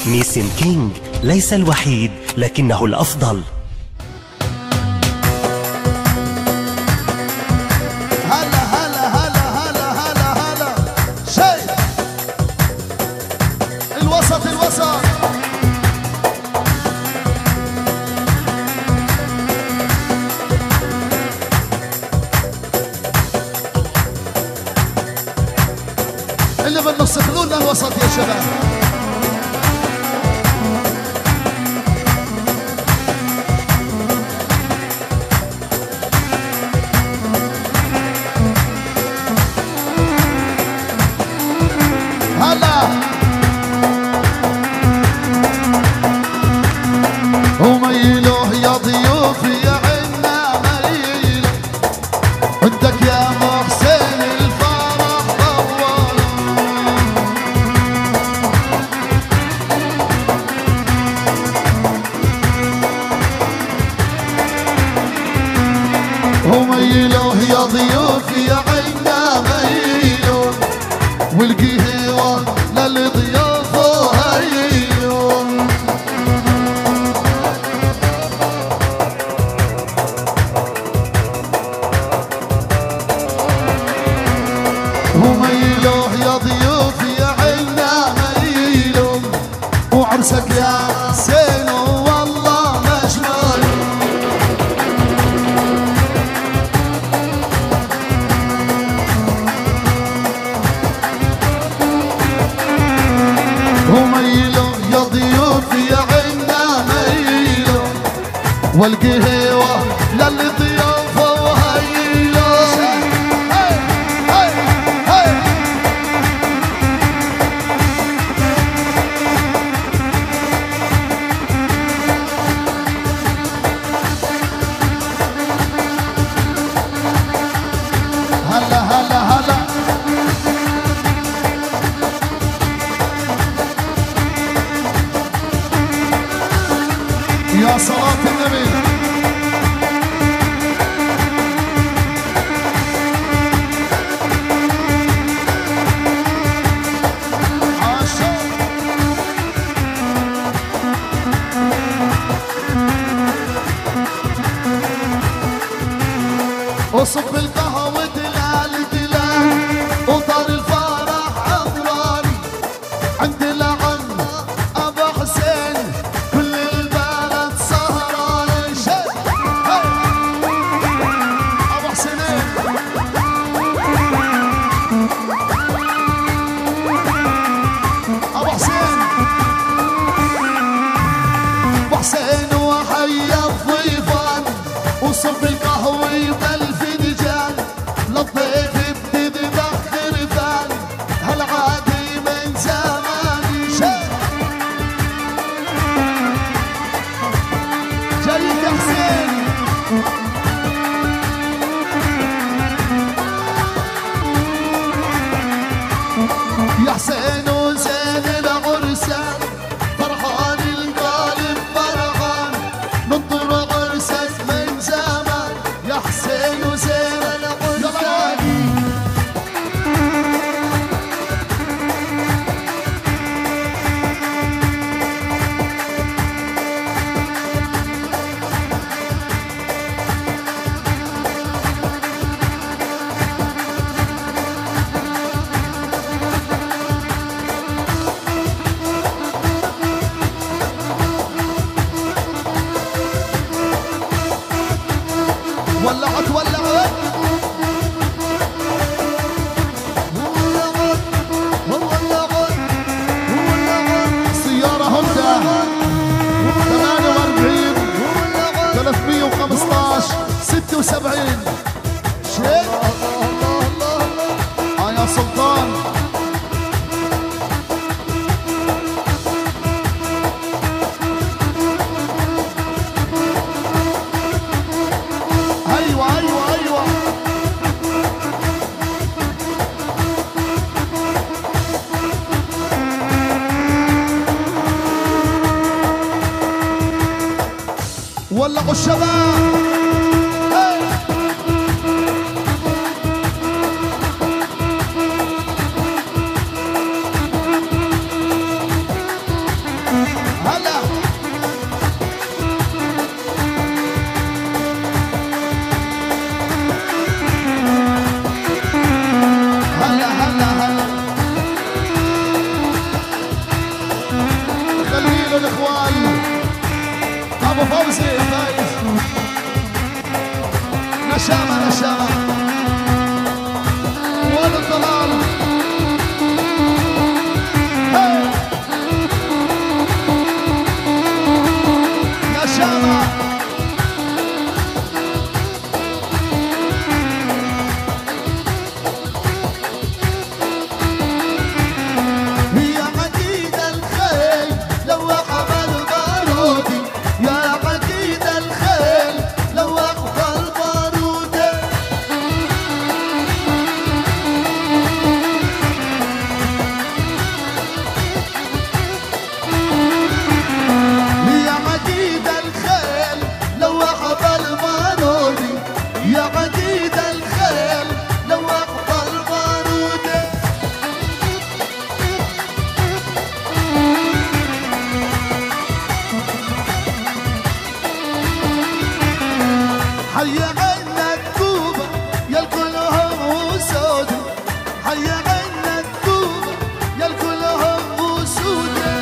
نيسين كينج ليس الوحيد لكنه الأفضل. هلا هلا هلا هلا هلا هلا شيء الوسط الوسط اللي بالنص خذونا الوسط يا شباب. هلا وميلوه يا ضيوف يا عنا ميلوه عندك يا محسن الفرح طول وميلوه يا ضيوف يا عنا ميلوه والقهوة للضيافة هيلون وميلوه يا ضيوف يا عنا ميلون وعرسك يا حسين والله مجنون وميلو يا ضيوف يا عنا ميلو والقهوة للضيافة وهيلو هاي هاي هاي هلا هلا هلا يا صلاة النبي. وصب القهوة دلال دلال وطار الفرح عطران عند العم أبو حسين كل البلد سهران شد أبو حسين أبو حسين أبو حسين وحيا الضيفان وصب القهوة يضل للضيف بتذبح خرفان هالعادي من زمان شد جايك يا حسين يا حسين وزين العرسان فرحان القلب فرحان ننطر عرسك من زمان يا حسين وزين ولعت ولعت سيارة هوندا 48 315 76 شيك يا سلطان ايوه ايوه ايوه ولعوا الشباب فوزي يا فايز نشامة نشامة ولا الضلال نشامة حي عنا الكوبا يا الكلهم وسودة حي عنا الكوبا يا الكلهم وسودة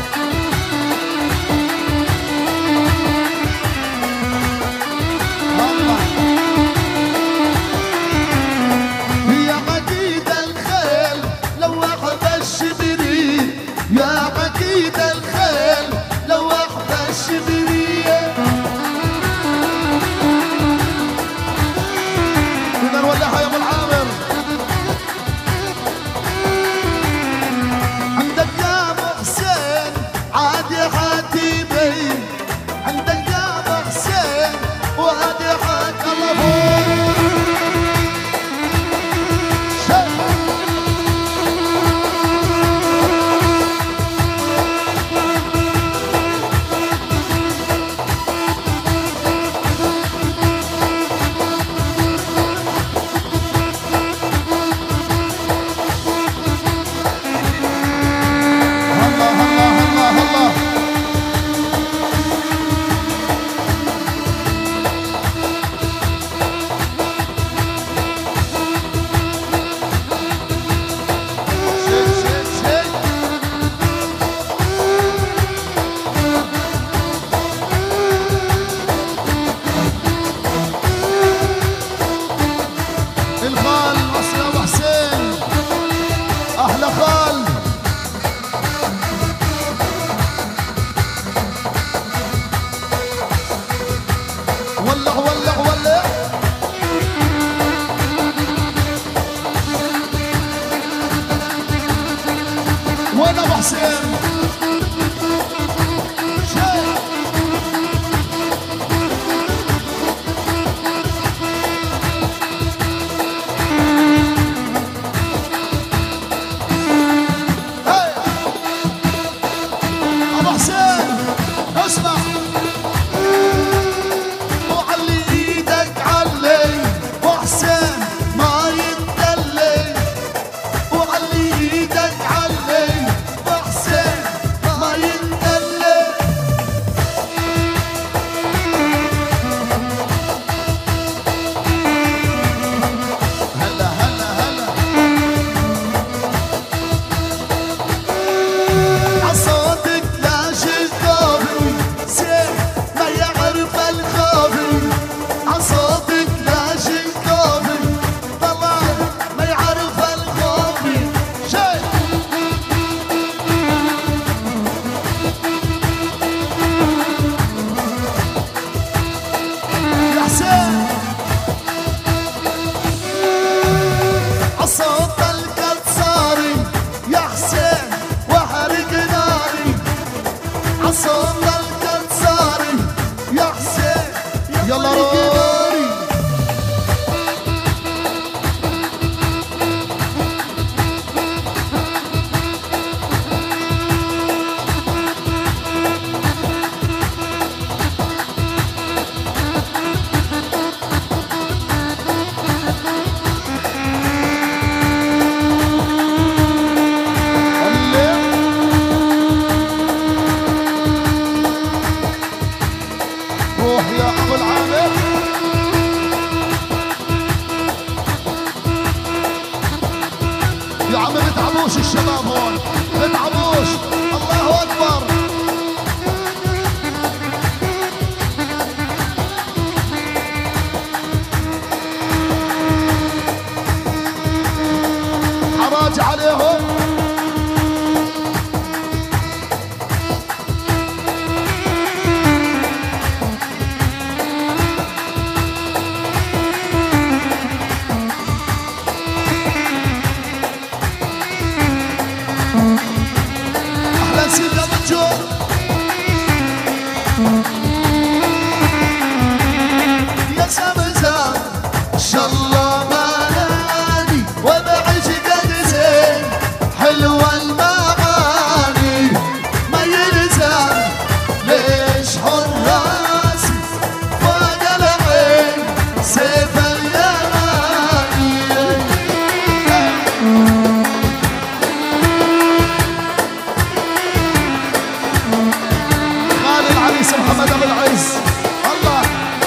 يا عقيد الخيل لو أحب الشبري يا عقيد الخيل لو أحب الشبري نولعها يا ابو العامر عندك يا ابو حسين عادي حاتمي عندك يا ابو حسين وعادي حاتمي الخال مصر ابو حسين احلى خال ولع ولع ولع وين ابو حسين اسمع وعلي ايدك علي وحسين ما يتدلي وعلي ايدك علي وحسين ما يتدلي هلا هلا هلا عصاتك لا شكابي ما يعرف الخافي عصابك لا شكافي طلع ما يعرف الخافي شيء يا حسين عصابك الكساري يا حسين وحرق ناري عصابك يا حسين يلا روح يا ابو العامر العريس يا رجال. يا زمزم شاء الله مالاني وبعيش قد زين حلوة المعاني ما يلزم ليش حراسي فوق العين سيف اليماني. خالي العريس محمد ابو العز الله.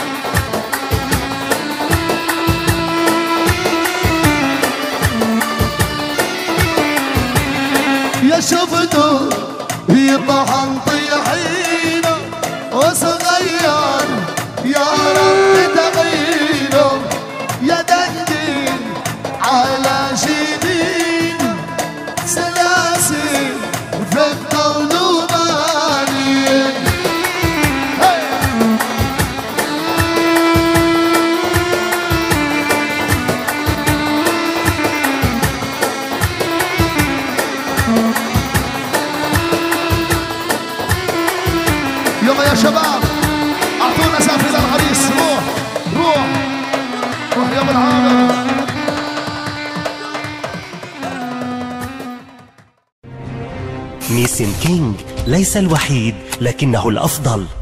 يا شفتوا يطحن طيحينه وصغير يا رب تعينه يا دقين على شيبين سلاسل في القلوب عاليين. يلا يا شباب اعطونا سافر للعريس. روح روح روح يا ابو العامر. نيسين كينج ليس الوحيد لكنه الأفضل.